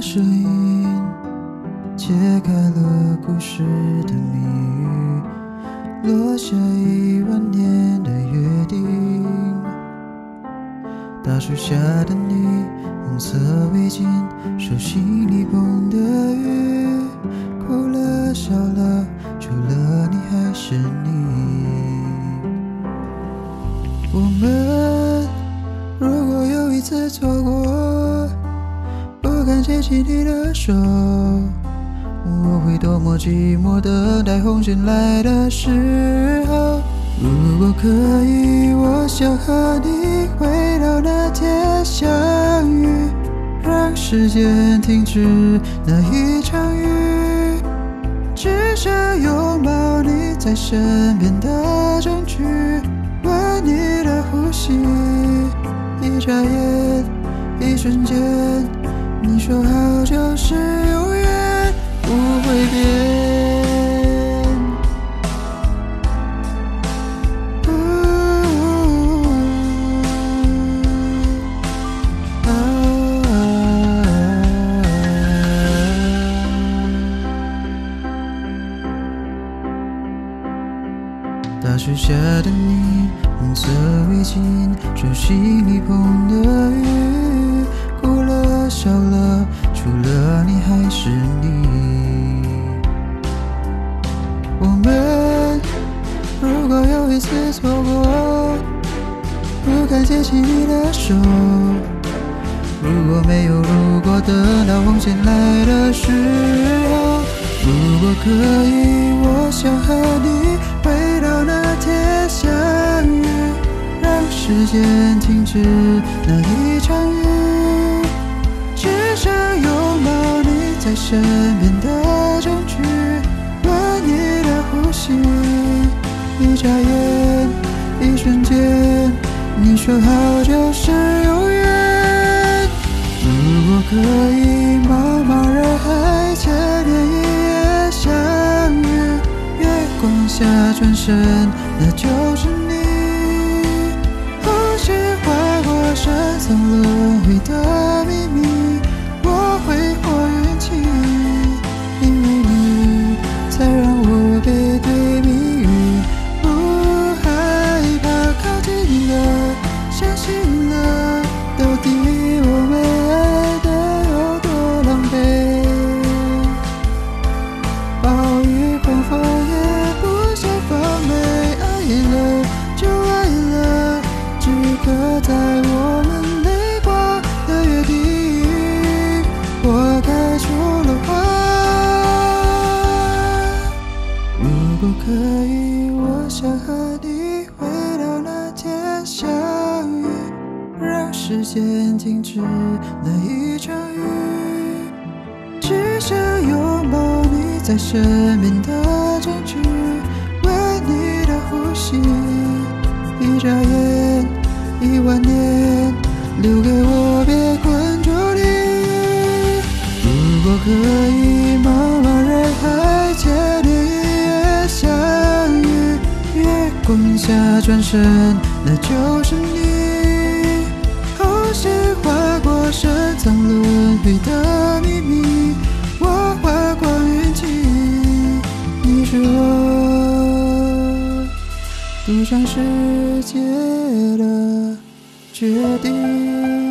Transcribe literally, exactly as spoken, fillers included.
声音揭开了故事的谜语，落下一万年的约定。大树下的你，红色围巾，手心里捧的雨，哭了笑了，除了你还是你。我们如果有一次错过，不敢牵起你的手，我会多么寂寞，等待红线来的时候。如果可以，我想和你回到那天相遇，让时间停止那一场雨，只想拥抱你在身边的证据，闻你的呼吸，一眨眼，一瞬间，你说好就是永远不会变。大树下的你，红色围巾，手心里捧的雨，哭了笑了，除了你还是你。我们如果有一次错过，不敢牵起你的手，如果没有如果，等到红线来的时候。如果可以，我想和你回到那天相遇，让时间停止那一场雨，只想拥抱你在身边的证据，闻你的呼吸，一眨眼，一瞬间，你说好就是永远。如果可以，茫茫人海千年一夜相遇，月光下转身，那就是你。红线划过深藏轮回的秘密，我挥霍运气，因为你才让我背对命运，不害怕靠近了，相信了，到底我们爱得有多狼狈。暴雨狂风也不想放飞，爱了就爱了，只刻在我们泪光的约定，我开出了花。如果可以，我想和你回到那天相遇，让时间停止那一场雨，只想拥抱你在身边的证据，闻你的呼吸，一眨眼，一万年，留给我别困住你。如果可以，茫茫人海千年一夜相遇，月光下转身，那就是你。红线划过深藏轮回的秘密，我花光运气，你是我赌上世界的决定。